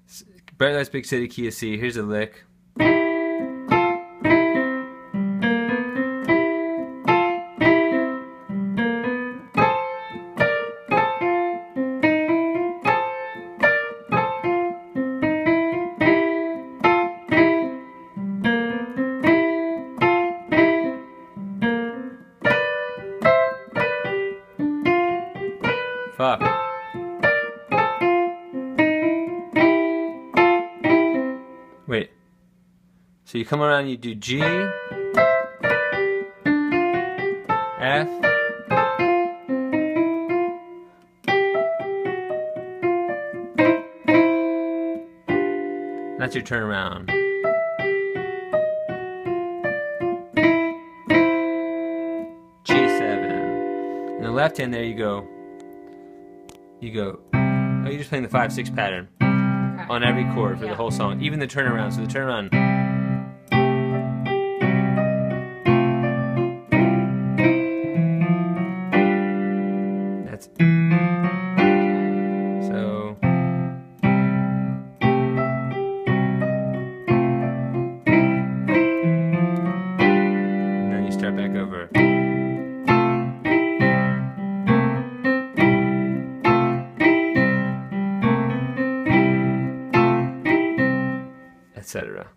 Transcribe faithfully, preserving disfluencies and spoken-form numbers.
Bright Lights, Big City, key of C. Here's a lick. Fuck. Wait. So you come around, you do G, F, that's your turnaround. G seven. In the left hand there you go. You go. Oh, you're just playing the five six pattern Okay. on every chord for Yeah. the whole song, even the turnaround. So the turnaround. That's so. And then you start back over. et cetera